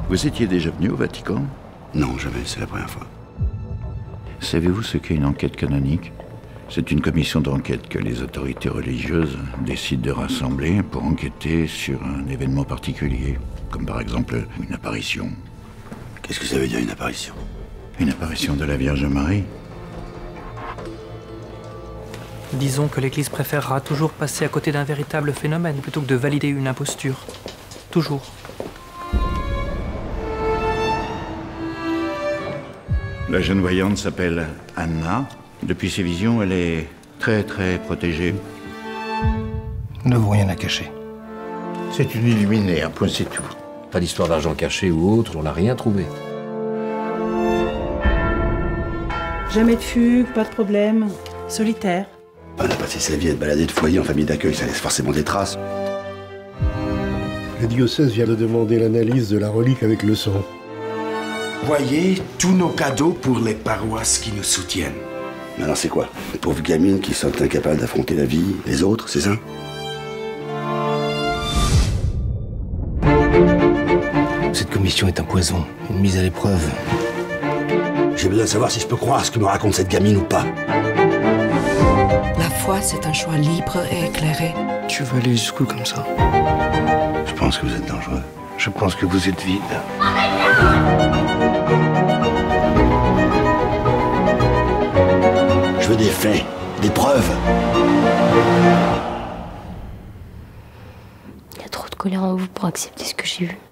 Vous étiez déjà venu au Vatican? Non, jamais, c'est la première fois. Savez-vous ce qu'est une enquête canonique? C'est une commission d'enquête que les autorités religieuses décident de rassembler pour enquêter sur un événement particulier, comme par exemple une apparition. Qu'est-ce que ça veut dire, une apparition? Une apparition de la Vierge Marie. Disons que l'Église préférera toujours passer à côté d'un véritable phénomène plutôt que de valider une imposture. Toujours. La jeune voyante s'appelle Anna. Depuis ses visions, elle est très protégée. Nous n'avons rien à cacher. C'est une illuminée, un point c'est tout. Pas d'histoire d'argent caché ou autre, on n'a rien trouvé. Jamais de fugue, pas de problème. Solitaire. On a passé sa vie à être baladé de foyer en famille d'accueil, ça laisse forcément des traces. Le diocèse vient de demander l'analyse de la relique avec le sang. Voyez tous nos cadeaux pour les paroisses qui nous soutiennent. Maintenant, c'est quoi? Les pauvres gamines qui sont incapables d'affronter la vie, les autres, c'est ça? Cette commission est un poison, une mise à l'épreuve. J'ai besoin de savoir si je peux croire ce que me raconte cette gamine ou pas. La foi, c'est un choix libre et éclairé. Tu veux aller jusqu'où comme ça? Je pense que vous êtes dangereux. Je pense que vous êtes vide. Je veux des faits, des preuves. Il y a trop de colère en vous pour accepter ce que j'ai vu.